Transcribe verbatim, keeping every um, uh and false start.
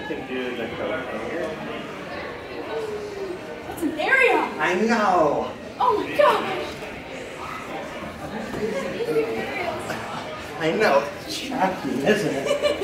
can do the coat hanger. That's an area! I know! Oh my gosh! I know, it's shocking, isn't it?